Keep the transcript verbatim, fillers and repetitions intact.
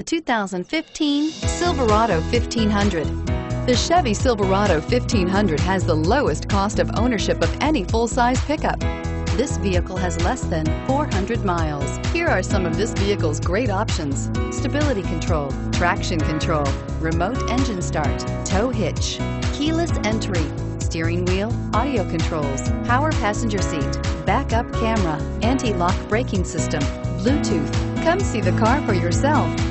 The two thousand fifteen Silverado fifteen hundred. The Chevy Silverado fifteen hundred has the lowest cost of ownership of any full-size pickup. This vehicle has less than four hundred miles. Here are some of this vehicle's great options: stability control, traction control, remote engine start, tow hitch, keyless entry, steering wheel audio controls, power passenger seat, backup camera, anti-lock braking system, Bluetooth. Come see the car for yourself.